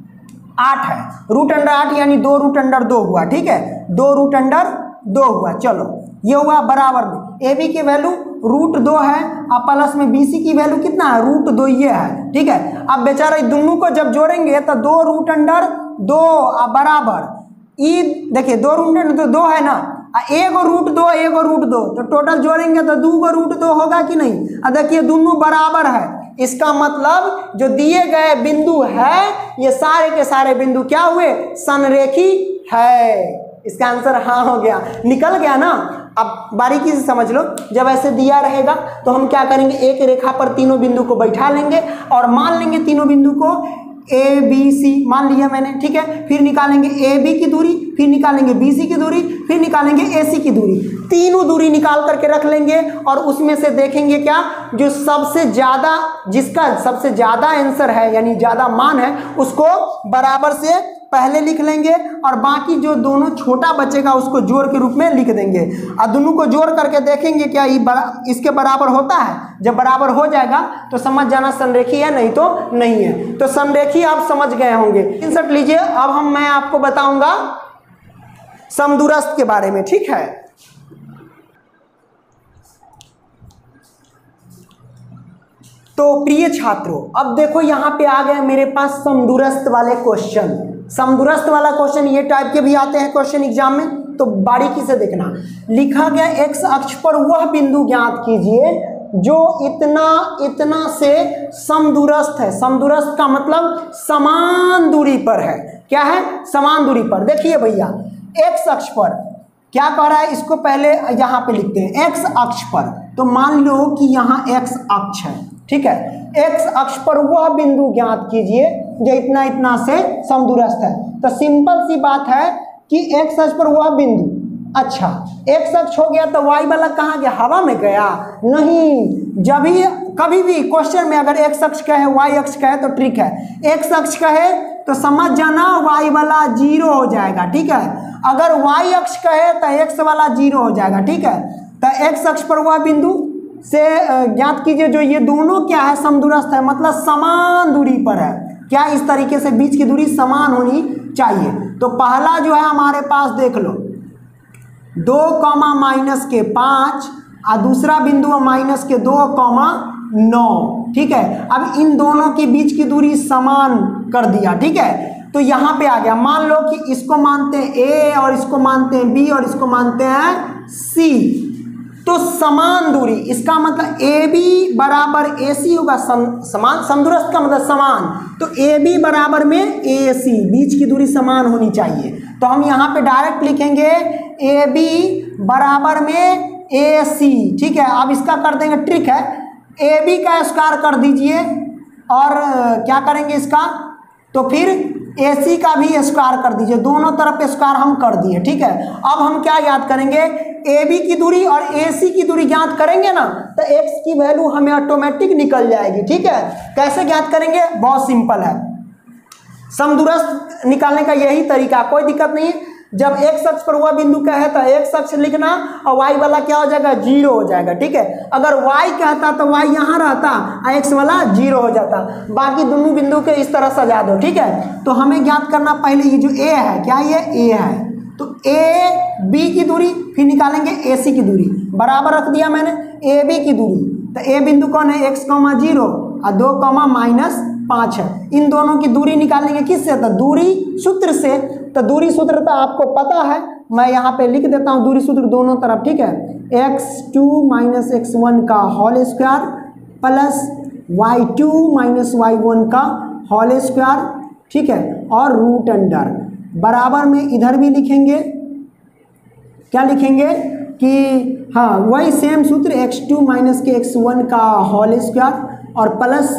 8 है, रूट अंडर 8 यानी 2 रूट अंडर 2 हुआ। ठीक है, 2 रूट अंडर 2 हुआ। चलो ये हुआ बराबर में, AB की वैल्यू रूट 2 है और प्लस में BC की वैल्यू कितना है, रूट 2 ये है। ठीक है, अब बेचारा दोनों को जब जोड़ेंगे तो 2 रूट अंडर 2 बराबर ई, देखिए 2 रूट अंडर 2 है ना, एगो रूट 2 एगो रूट 2, तो टोटल जोड़ेंगे तो 2 को रूट 2 होगा कि नहीं। अब देखिए दोनों बराबर है, इसका मतलब जो दिए गए बिंदु है ये सारे के सारे बिंदु क्या हुए, संरेखी है। इसका आंसर हाँ हो गया, निकल गया ना। अब बारीकी से समझ लो, जब ऐसे दिया रहेगा तो हम क्या करेंगे, एक रेखा पर तीनों बिंदु को बैठा लेंगे और मान लेंगे तीनों बिंदु को ABC मान लिया मैंने। ठीक है, फिर निकालेंगे AB की दूरी, फिर निकालेंगे BC की दूरी, फिर निकालेंगे AC की दूरी, तीनों दूरी निकाल करके रख लेंगे और उसमें से देखेंगे क्या, जो सबसे ज्यादा, जिसका सबसे ज्यादा आंसर है यानी ज्यादा मान है उसको बराबर से पहले लिख लेंगे और बाकी जो दोनों छोटा बचेगा उसको जोड़ के रूप में लिख देंगे। और दोनों को जोड़ करके देखेंगे क्या ये इसके बराबर होता है। जब बराबर हो जाएगा तो समझ जाना संरेखी है, नहीं तो नहीं है। तो संरेखी आप समझ गए होंगे। इंसर्ट लीजिए। अब मैं आपको बताऊंगा समदूरस्थ के बारे में। ठीक है, तो प्रिय छात्रों अब देखो यहाँ पे आ गए मेरे पास समदूरस्थ वाले क्वेश्चन। समदूरस्थ वाला क्वेश्चन ये टाइप के भी आते हैं क्वेश्चन एग्जाम में, तो बारीकी से देखना। लिखा गया एक्स अक्ष पर वह बिंदु ज्ञात कीजिए जो इतना इतना से समदूरस्थ है। समदूरस्थ का मतलब समान दूरी पर है। क्या है, समान दूरी पर। देखिए भैया एक्स अक्ष पर क्या कह रहा है, इसको पहले यहाँ पे लिखते हैं एक्स अक्ष पर। तो मान लो कि यहाँ एक्स अक्ष है। ठीक है, एक्स अक्ष पर वह बिंदु ज्ञात कीजिए जो इतना इतना से समदूरस्थ है। तो सिंपल सी बात है कि एक्स अक्ष पर वह बिंदु, अच्छा एक्स अक्ष हो गया तो वाई वाला कहाँ गया, हवा में गया नहीं। जब भी कभी भी क्वेश्चन में अगर एक्स अक्ष कहे वाई अक्ष कहे तो ट्रिक है, एक्स अक्ष कहे तो समझ जाना वाई वाला 0 हो जाएगा। ठीक है, अगर वाई अक्ष कहे तो एक्स वाला 0 हो जाएगा। ठीक है, तो एक्स अक्ष पर वह बिंदु से ज्ञात कीजिए जो ये दोनों क्या है, समदूरस्थ है, मतलब समान दूरी पर है। क्या इस तरीके से बीच की दूरी समान होनी चाहिए। तो पहला जो है हमारे पास देख लो 2, -5 और दूसरा बिंदु -2, ठीक है। अब इन दोनों के बीच की दूरी समान कर दिया। ठीक है, तो यहाँ पे आ गया। मान लो कि इसको मानते हैं A और इसको मानते हैं B और इसको मानते हैं C, तो समान दूरी, इसका मतलब AB बराबर AC होगा, समान, समदूरस्थ का मतलब समान, तो AB बराबर में AC, बीच की दूरी समान होनी चाहिए। तो हम यहाँ पे डायरेक्ट लिखेंगे AB बराबर में AC, ठीक है। अब इसका कर देंगे, ट्रिक है, AB का स्क्वायर कर दीजिए और क्या करेंगे इसका, तो फिर AC का भी स्क्वायर कर दीजिए, दोनों तरफ स्क्वायर हम कर दिए, ठीक है। अब हम क्या याद करेंगे, AB की दूरी और AC की दूरी ज्ञात करेंगे ना, तो x की वैल्यू हमें ऑटोमेटिक निकल जाएगी, ठीक है। कैसे ज्ञात करेंगे, बहुत सिंपल है, समदूरस्थ निकालने का यही तरीका, कोई दिक्कत नहीं है। जब x अक्ष पर हुआ बिंदु का है तो x अक्ष लिखना और y वाला क्या हो जाएगा, 0 हो जाएगा, ठीक है। अगर y कहता तो y यहाँ रहता और x वाला 0 हो जाता। बाकी दोनों बिंदु के इस तरह सजा दो, ठीक है। तो हमें ज्ञात करना पहले ये जो a है, क्या ये a है, तो a b की दूरी, फिर निकालेंगे AC की दूरी, बराबर रख दिया मैंने a b की दूरी। तो a बिंदु कौन है, x, 0 और 2, -5 है। इन दोनों की दूरी निकालेंगे किससे, तो दूरी सूत्र से। तो दूरी सूत्र तो आपको पता है, मैं यहाँ पे लिख देता हूँ दूरी सूत्र दोनों तरफ, ठीक है। x2 - x1 का whole square plus y2 - y1 का होल स्क्वायर, ठीक है, और रूट अंडर, बराबर में इधर भी लिखेंगे, क्या लिखेंगे कि हाँ वही सेम सूत्र x2 - x1 का होल स्क्वायर और प्लस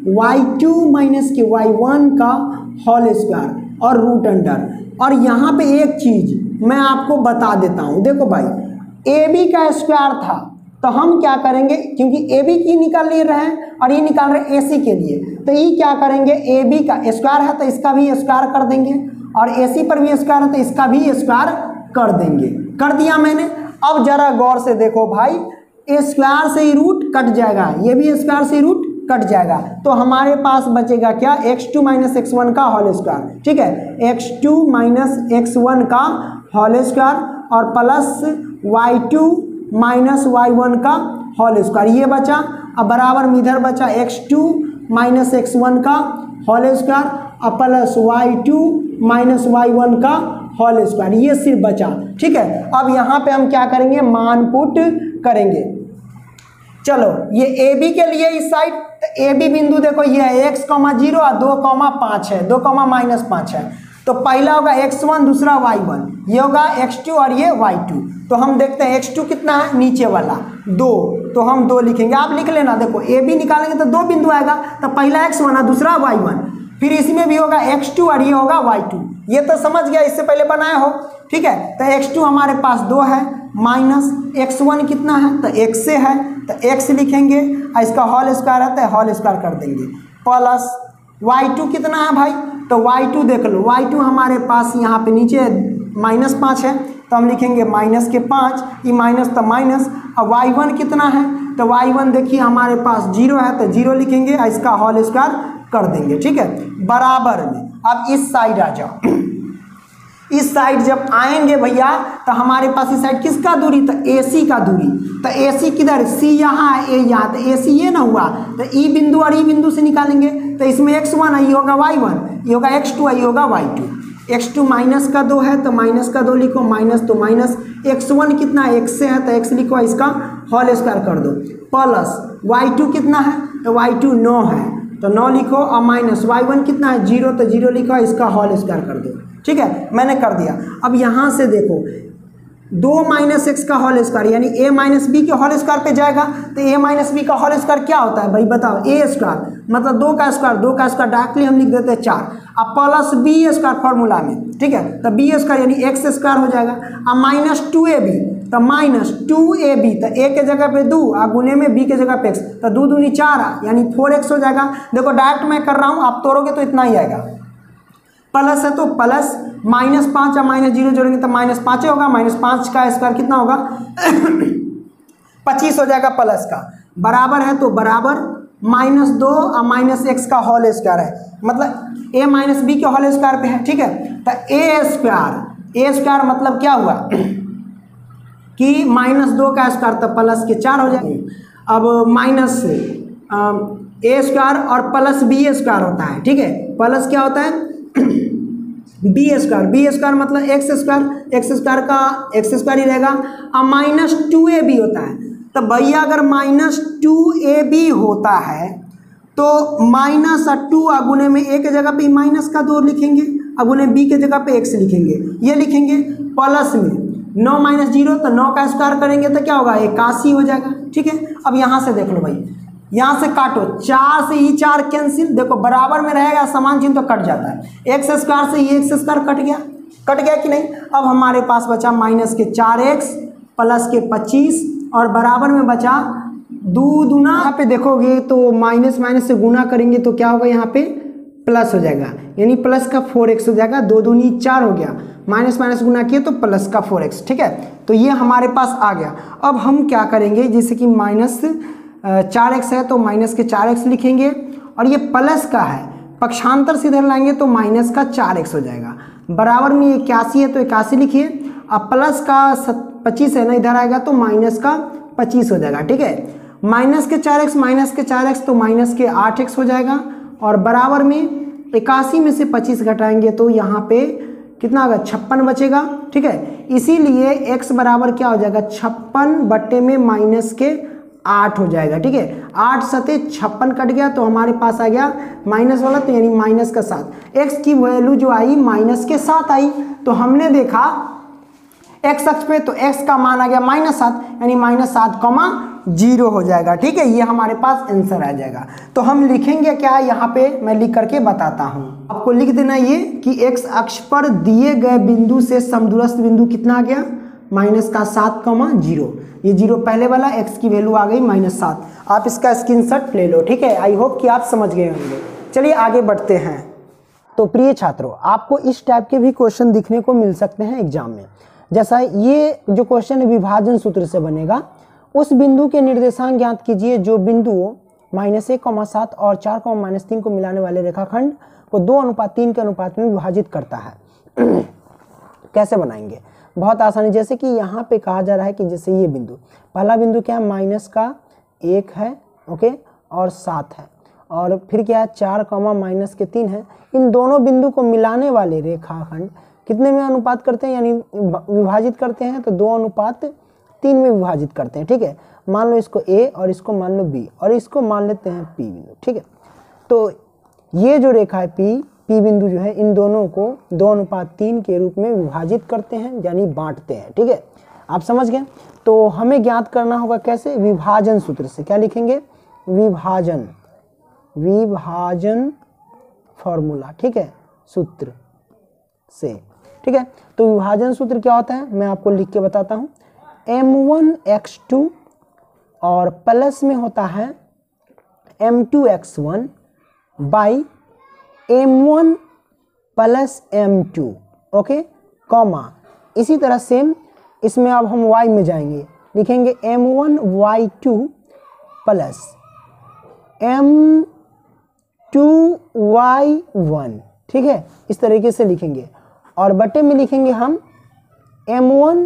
y2 - y1 का होल स्क्वायर और रूट अंडर। और यहाँ पे एक चीज़ मैं आपको बता देता हूँ, देखो भाई AB का स्क्वायर था, तो हम क्या करेंगे, क्योंकि AB की निकाल ले रहे हैं और ये निकाल रहे हैं AC के लिए, तो ये क्या करेंगे, AB का स्क्वायर है तो इसका भी स्क्वायर कर देंगे, और AC पर भी स्क्वायर है तो इसका भी स्क्वायर कर देंगे। कर दिया मैंने। अब जरा गौर से देखो भाई, स्क्वायर से ही रूट कट जाएगा, ये भी स्क्वायर से ही रूट कट जाएगा, तो हमारे पास बचेगा क्या, x2 - x1 का होल स्क्वायर, ठीक है, x2 - x1 का होल स्क्वायर और प्लस y2 - y1 का होल स्क्वायर, ये बचा। अब बराबर में इधर बचा x2 - x1 का होल स्क्वायर और प्लस y2 - y1 का होल स्क्वायर, ये सिर्फ बचा, ठीक है। अब यहाँ पे हम क्या करेंगे, मान पुट करेंगे। चलो ये AB के लिए इस साइड, तो AB बिंदु देखो ये है x, 0 और 2, 5 है, 2, -5 है, तो पहला होगा x1, दूसरा y1, ये होगा x2 और ये y2। तो हम देखते हैं x2 कितना है, नीचे वाला 2, तो हम 2 लिखेंगे, आप लिख लेना। देखो AB निकालेंगे तो 2 बिंदु आएगा, तो पहला x1 और दूसरा y1, फिर इसमें भी होगा x2 और ये होगा y2, ये तो समझ गया, इससे पहले बनाए हो, ठीक है। तो x2 हमारे पास 2 है, माइनस x1 कितना है, तो x से है, तो x लिखेंगे और इसका होल स्क्वायर है तो होल स्क्वायर कर देंगे, प्लस y2 कितना है भाई, तो y2 देख लो, y2 हमारे पास यहाँ पे नीचे -5 है, तो हम लिखेंगे -5, ये माइनस तो माइनस। और y1 कितना है, तो y1 देखिए हमारे पास 0 है, तो 0 लिखेंगे और इसका होल स्क्वायर कर देंगे, ठीक है, बराबर में। अब इस साइड आ जाओ, इस साइड जब आएंगे भैया तो हमारे पास इस साइड किसका दूरी, तो AC का दूरी, तो AC किधर, C यहाँ है, A यहाँ, तो AC ये ना हुआ, तो E बिंदु और E बिंदु से निकालेंगे, तो इसमें x1 है, ये होगा y1, ये होगा x2 है, ये होगा y2। x2 -2 है तो -2 लिखो, माइनस तो माइनस, x1 कितना है, x से है तो x लिखो, इसका होल स्क्वायर कर दो, प्लस y2 कितना है, तो y2 9 है तो 9 लिखो, और माइनस y1 कितना है, 0, तो 0 लिखो, इसका होल स्क्वायर कर दो, ठीक है, मैंने कर दिया। अब यहाँ से देखो 2 - x का होल स्क्वायर यानी a - b के होल स्क्वायर पे जाएगा, तो a - b का होल स्क्वायर क्या होता है भाई बताओ, a स्क्वायर मतलब 2 का स्क्वायर, 2 का स्क्वायर डायरेक्टली हम लिख देते हैं 4, अब प्लस b स्क्वायर फॉर्मूला में, ठीक है, तो b स्क्वायर यानी x स्क्वायर हो जाएगा, अब -2ab, तो -2ab, तो a के जगह पे 2 और गुने में b के जगह पे x, तो 2 दूनी 4 यानी 4x हो जाएगा। देखो डायरेक्ट मैं कर रहा हूँ, आप तोड़ोगे तो इतना ही आएगा, प्लस है तो प्लस, -5 और -0 जोड़ेंगे तो -5 होगा, -5 का स्क्वायर कितना होगा 25 हो जाएगा, प्लस का बराबर है तो बराबर -2 और -x का होल स्क्वायर है, मतलब a - b के होल स्क्वायर पे है, ठीक है। तो a स्क्वायर मतलब क्या हुआ कि -2 का स्क्वायर तो प्लस के 4 हो जाएंगे, अब माइनस a स्क्वायर और प्लस b स्क्वायर होता है, ठीक है, प्लस क्या होता है बी स्क्वायर मतलब एक्स स्क्वायर का एक्स स्क्वायर ही रहेगा, और -2ab होता है, तो भैया अगर -2ab होता है तो -2 अगुने में a के जगह पे माइनस का 2 लिखेंगे, अगुने b के जगह पे x लिखेंगे, ये लिखेंगे प्लस में 9 - 0 तो 9 का स्क्वायर करेंगे तो क्या होगा 81 हो जाएगा। ठीक है, अब यहाँ से देख लो भाई, यहाँ से काटो, 4 से ही 4 कैंसिल, देखो बराबर में रहेगा समान चिन्ह तो कट जाता है, x स्क्वायर से ये x स्क्वायर कट गया कि नहीं। अब हमारे पास बचा -4x प्लस के 25 और बराबर में बचा 2 दूना, यहाँ पे देखोगे तो माइनस से गुना करेंगे तो क्या होगा, यहाँ पे प्लस हो जाएगा, यानी प्लस का 4x हो जाएगा, 2 दूनी 4 हो गया, माइनस गुना किए तो प्लस का 4x। ठीक है, तो ये हमारे पास आ गया। अब हम क्या करेंगे, जैसे कि -4x है तो माइनस के 4x लिखेंगे, और ये प्लस का है, पक्षांतर से इधर लाएंगे तो माइनस का 4x हो जाएगा, बराबर में 81 है तो 81 लिखिए, अब प्लस का 25 है ना, इधर आएगा तो माइनस का 25 हो जाएगा। ठीक है, माइनस के 4x तो माइनस के 8x हो जाएगा, और बराबर में 81 में से 25 घटाएंगे तो यहाँ पे कितना होगा 56 बचेगा। ठीक है, इसीलिए x बराबर क्या हो जाएगा 56 बट्टे में माइनस के 8 हो जाएगा। ठीक है, 8 सते 56 कट गया तो हमारे पास आ गया माइनस वाला, तो यानी माइनस का 7। x की वैल्यू जो आई माइनस के 7 आई, तो हमने देखा x अक्ष पे तो x का मान आ गया -7, यानी -7,0 हो जाएगा। ठीक है, ये हमारे पास आंसर आ जाएगा। तो हम लिखेंगे क्या, यहाँ पे मैं लिख करके बताता हूँ, आपको लिख देना ये कि x अक्ष पर दिए गए बिंदु से समदूरस्थ बिंदु कितना आ गया -7,0। ये 0 पहले वाला, x की वैल्यू आ गई -7। आप इसका स्क्रीनशॉट ले लो। ठीक है, आई होप कि आप समझ गए होंगे। चलिए आगे बढ़ते हैं। तो प्रिय छात्रों, आपको इस टाइप के भी क्वेश्चन दिखने को मिल सकते हैं एग्जाम में। जैसा ये जो क्वेश्चन विभाजन सूत्र से बनेगा, उस बिंदु के निर्देशांक ज्ञात कीजिए जो बिंदुओं -1,7 और 4,-3 को मिलाने वाले रेखाखंड को 2:3 के अनुपात में विभाजित करता है। कैसे बनाएंगे, बहुत आसानी। जैसे कि यहाँ पे कहा जा रहा है कि जैसे ये बिंदु, पहला बिंदु क्या है -1 है, ओके, और 7 है, और फिर क्या है 4, -3 है। इन दोनों बिंदु को मिलाने वाले रेखाखंड कितने में अनुपात करते हैं, यानी विभाजित करते हैं, तो 2:3 में विभाजित करते हैं। ठीक है, मान लो इसको A और इसको मान लो B और इसको मान लेते हैं P बिंदु। ठीक है, तो ये जो रेखा है P बिंदु जो है, इन दोनों को 2:3 के रूप में विभाजित करते हैं, यानी बांटते हैं। ठीक है, आप समझ गए। तो हमें ज्ञात करना होगा कैसे, विभाजन सूत्र से। क्या लिखेंगे, विभाजन फॉर्मूला। ठीक है, सूत्र से। ठीक है, तो विभाजन सूत्र क्या होता है मैं आपको लिख के बताता हूँ। m1x2 और प्लस में होता है m2x1 by m1 plus m2, okay, comma. इसी तरह सेम इसमें अब हम y में जाएंगे, लिखेंगे m1y2 प्लस m2y1। ठीक है, इस तरीके से लिखेंगे, और बटे में लिखेंगे हम m1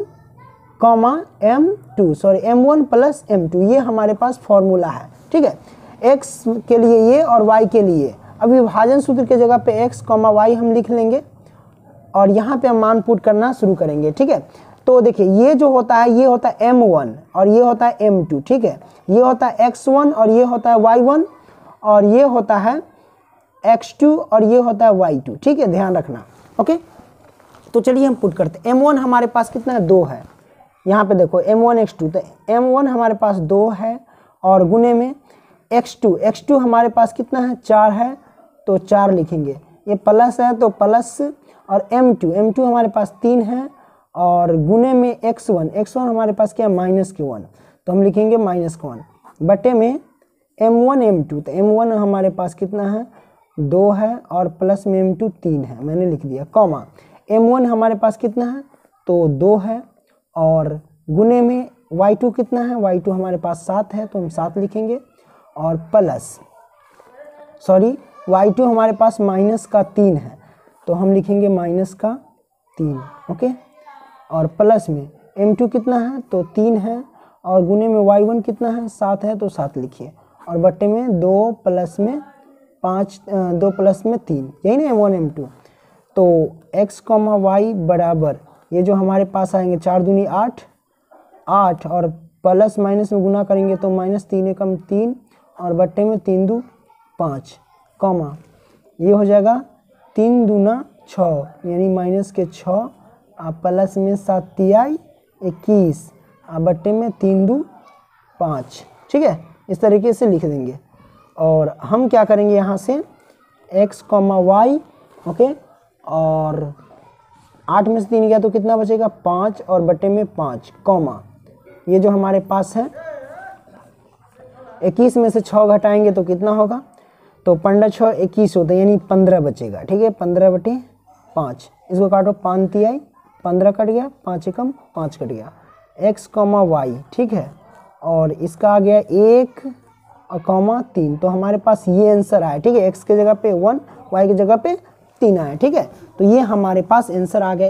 m1 प्लस m2। ये हमारे पास फॉर्मूला है। ठीक है, x के लिए ये और y के लिए। अब विभाजन सूत्र के जगह पे x, y हम लिख लेंगे, और यहाँ पे हम मान पुट करना शुरू करेंगे। ठीक है, तो देखिए ये जो होता है, ये होता है m1 और ये होता है m2। ठीक है, ये होता है x1 और ये होता है y1, और ये होता है x2 और ये होता है y2। ठीक है, ध्यान रखना। ओके, तो चलिए हम पुट करते हैं। m1 हमारे पास कितना है 2 है, यहाँ पे देखो m1x2, तो m1 हमारे पास 2 है, और गुने में x2 हमारे पास कितना है 4 है, तो 4 लिखेंगे। ये प्लस है तो प्लस, और m2 हमारे पास 3 है, और गुने में x1 हमारे पास क्या है -1, तो हम लिखेंगे -1 बटे में m1 m2, तो m1 हमारे पास कितना है 2 है, और प्लस में m2 3 है, मैंने लिख दिया, कॉमा m1 हमारे पास कितना है तो 2 है, और गुने में y2 कितना है, y2 हमारे पास 7 है, तो हम 7 लिखेंगे, और प्लस y2 हमारे पास -3 है, तो हम लिखेंगे -3, ओके, और प्लस में m2 कितना है तो 3 है, और गुने में y1 कितना है 7 है, तो 7 लिखिए, और बट्टे में 2 प्लस में 3, यही ना m1 m2। तो x, y बराबर ये जो हमारे पास आएंगे 4 दूनी 8 और प्लस माइनस में गुना करेंगे तो माइनस 3 एकम 3 और बट्टे में 3 दू 5 कॉमा ये हो जाएगा 3 दूना 6 यानी माइनस के 6 और प्लस में 7 तिहाई 21 और बट्टे में 3 दू 5। ठीक है, इस तरीके से लिख देंगे। और हम क्या करेंगे यहाँ से x, y, ओके, और 8 में से 3 गया तो कितना बचेगा 5 और बट्टे में 5 कॉमा ये जो हमारे पास है 21 में से 6 घटाएंगे तो कितना होगा, तो 15 6 21 होता है यानी 15 बचेगा। ठीक है, 15 बटे 5, इसको काटो 5 तिहाई 15 कट गया, 5 एकम 5 कट गया, x, y। ठीक है, और इसका आ गया 1 और 3, तो हमारे पास ये आंसर आया। ठीक है, x के जगह पे 1, y की जगह पे 3 आया। ठीक है, तो ये हमारे पास आंसर आ गया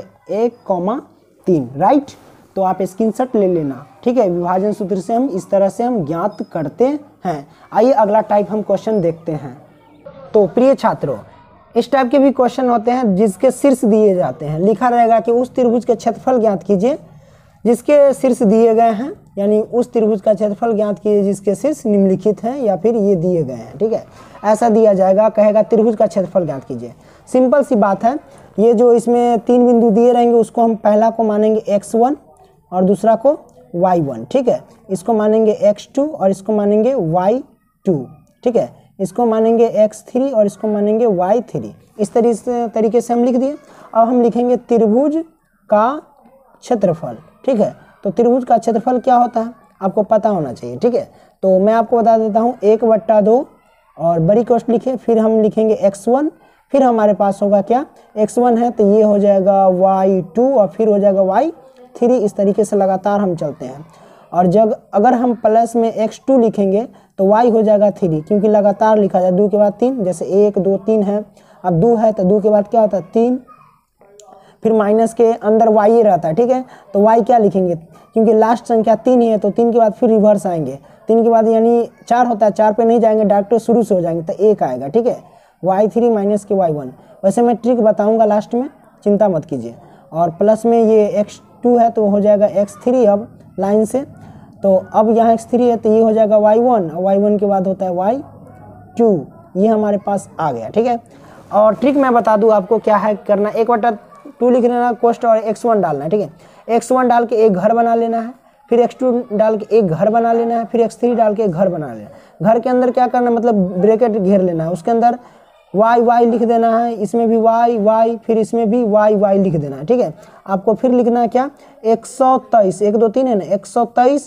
1, 3 राइट। तो आप स्क्रीनशॉट ले लेना। ठीक है, विभाजन सूत्र से हम इस तरह से हम ज्ञात करते हैं। आइए अगला टाइप हम क्वेश्चन देखते हैं। तो प्रिय छात्रों, इस टाइप के भी क्वेश्चन होते हैं जिसके शीर्ष दिए जाते हैं, लिखा रहेगा कि उस त्रिभुज के क्षेत्रफल ज्ञात कीजिए जिसके शीर्ष दिए गए हैं, यानी उस त्रिभुज का क्षेत्रफल ज्ञात कीजिए जिसके शीर्ष निम्नलिखित हैं या फिर ये दिए गए हैं। ठीक है, ऐसा दिया जाएगा, कहेगा त्रिभुज का क्षेत्रफल ज्ञात कीजिए। सिंपल सी बात है, ये जो इसमें 3 बिंदु दिए रहेंगे उसको हम पहला को मानेंगे x1 और दूसरा को y1। ठीक है, इसको मानेंगे x2 और इसको मानेंगे y2। ठीक है, इसको मानेंगे x3 और इसको मानेंगे y3। इस तरीके से हम लिख दिए। अब हम लिखेंगे त्रिभुज का क्षेत्रफल। ठीक है, तो त्रिभुज का क्षेत्रफल क्या होता है आपको पता होना चाहिए। ठीक है, तो मैं आपको बता देता हूँ 1/2 और बड़ी कोष्ठ लिखे, फिर हम लिखेंगे x1, फिर हमारे पास होगा क्या x1 है तो ये हो जाएगा y2 और फिर हो जाएगा y3। इस तरीके से लगातार हम चलते हैं। और जब अगर हम प्लस में x2 लिखेंगे तो y हो जाएगा 3, क्योंकि लगातार लिखा जाए 2 के बाद 3, जैसे 1 2 3 है, अब 2 है तो 2 के बाद क्या होता है 3, फिर माइनस के अंदर y ही रहता है। ठीक है, तो y क्या लिखेंगे, क्योंकि लास्ट संख्या 3 ही है तो 3 के बाद फिर रिवर्स आएंगे, 3 के बाद यानी 4 होता है, 4 पे नहीं जाएंगे, डायरेक्ट शुरू से हो जाएंगे तो 1 आएगा। ठीक है, y3 माइनस के y1। वैसे मैं ट्रिक बताऊंगा लास्ट में, चिंता मत कीजिए। और प्लस में ये x2 है तो हो जाएगा x3 अब लाइन से, तो अब यहाँ x3 है तो ये हो जाएगा y1 और y1 के बाद होता है y2। ये हमारे पास आ गया। ठीक है, और ट्रिक मैं बता दूँ आपको क्या है करना, 1/2 लिख लेना कोष्ठ और x1 डालना है। ठीक है, x1 डाल के एक घर बना लेना है, फिर x2 डाल के एक घर बना लेना है, फिर x3 डाल के एक घर बना लेना है। घर के अंदर क्या करना मतलब ब्रैकेट घेर लेना है, उसके अंदर y लिख देना है, इसमें भी y, फिर इसमें भी y लिख देना है। ठीक है, आपको फिर लिखना है क्या 123, 1 2 3 है ना, 123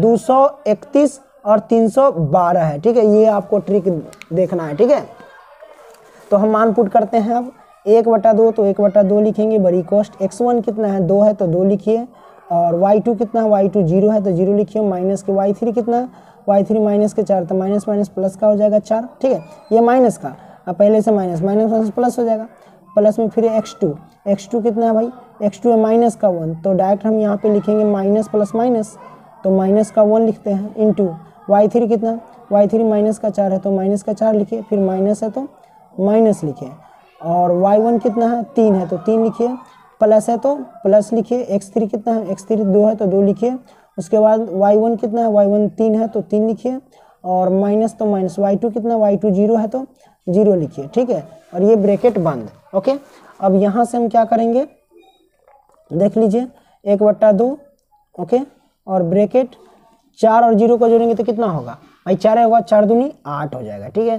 231 और 312 है। ठीक है, ये आपको ट्रिक देखना है। ठीक है, तो हम मान पुट करते हैं। अब 1/2 तो 1/2 लिखेंगे, बड़ी कोष्ठ x1 कितना है 2 है तो 2 लिखिए, और y2 कितना है y2 0 है तो 0 लिखिए, माइनस के y3 कितना है y3 माइनस के 4 तो माइनस माइनस प्लस का हो जाएगा 4। ठीक है, ये माइनस का, अब पहले से माइनस माइनस प्लस हो जाएगा, प्लस में फिर x2 कितना है भाई x2 है माइनस का 1, तो डायरेक्ट हम यहाँ पे लिखेंगे माइनस प्लस माइनस, तो माइनस का 1 लिखते हैं, इंटू y3 कितना y3 माइनस का 4 है तो माइनस का 4 लिखिए, फिर माइनस है तो माइनस लिखिए, और y1 कितना है 3 है तो 3 लिखिए, प्लस है तो प्लस लिखिए, x3 कितना है x3 2 है तो 2 लिखिए, उसके बाद y1 कितना है y1 3 है तो 3 लिखिए, और माइनस तो माइनस y2 कितना y2 0 है तो 0 लिखिए। ठीक है, और ये ब्रैकेट बंद। ओके, अब यहाँ से हम क्या करेंगे देख लीजिए 1/2 ओके, और ब्रैकेट 4 और 0 को जोड़ेंगे तो कितना होगा भाई 4 होगा, 4 दूनी 8 हो जाएगा। ठीक है,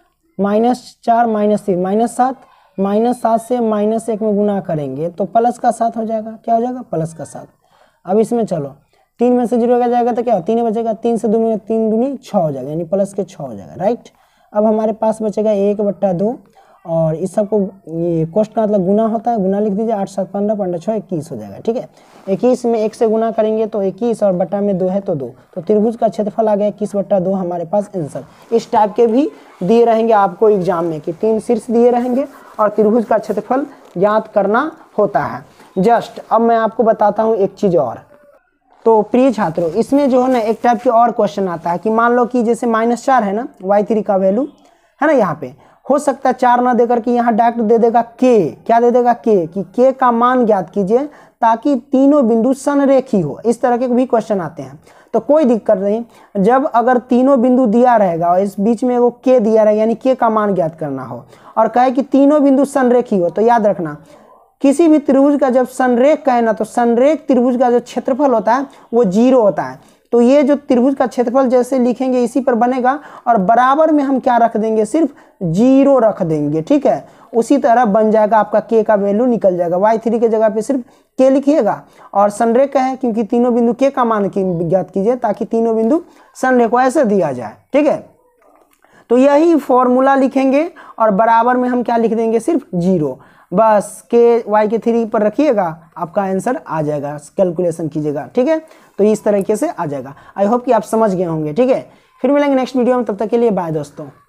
-4 -3 -7 से -1 में गुना करेंगे तो प्लस का 7 हो जाएगा। क्या हो जाएगा प्लस का 7। अब इसमें चलो 3 में से 0 का जाएगा तो क्या 3 बचेगा, 3 से 2 में 3 दूनी 6 हो जाएगा, यानी प्लस के 6 हो जाएगा। राइट, अब हमारे पास बचेगा 1/2 और इस सबको ये कोष्ठ का मतलब गुना होता है, गुना लिख दीजिए, 8 7 15 15 6 21 हो जाएगा। ठीक है, 21 में 1 से गुना करेंगे तो 21 और बटा में 2 है तो 2, तो त्रिभुज का क्षेत्रफल आ गया 21/2 हमारे पास आंसर। इस टाइप के भी दिए रहेंगे आपको एग्जाम में कि 3 शीर्ष दिए रहेंगे और त्रिभुज का क्षेत्रफल ज्ञात करना होता है। जस्ट अब मैं आपको बताता हूँ एक चीज़ और। तो प्रिय छात्रों, इसमें जो है ना एक टाइप के और क्वेश्चन आता है कि मान लो कि जैसे -4 है ना y3 का वैल्यू है ना, यहाँ पे हो सकता है 4 ना देकर के यहाँ डायरेक्ट दे देगा k, क्या दे देगा k, कि k का मान ज्ञात कीजिए ताकि तीनों बिंदु समरेखी हो। इस तरह के भी क्वेश्चन आते हैं। तो कोई दिक्कत नहीं। जब अगर तीनों बिंदु दिया रहेगा और इस बीच में वो के दिया रहेगा यानी के का मान ज्ञात करना हो और कहे कि तीनों बिंदु संरेखी हो, तो याद रखना किसी भी त्रिभुज का जब संरेख कहे ना तो संरेख त्रिभुज का जो क्षेत्रफल होता है वो 0 होता है। तो ये जो त्रिभुज का क्षेत्रफल जैसे लिखेंगे इसी पर बनेगा और बराबर में हम क्या रख देंगे, सिर्फ 0 रख देंगे, ठीक है। उसी तरह बन जाएगा आपका के का वैल्यू निकल जाएगा, y3 के जगह पे सिर्फ के लिखिएगा और संरेख है क्योंकि तीनों बिंदु के का मान ज्ञात कीजिए ताकि तीनों बिंदु संरेख ऐसे दिया जाए, ठीक है। तो यही फॉर्मूला लिखेंगे और बराबर में हम क्या लिख देंगे, सिर्फ 0, बस के y3 पर रखिएगा, आपका आंसर आ जाएगा, कैलकुलेशन कीजिएगा, ठीक है। तो इस तरीके से आ जाएगा। आई होप कि आप समझ गए होंगे, ठीक है। फिर मिलेंगे नेक्स्ट वीडियो में, तब तक के लिए बाय दोस्तों।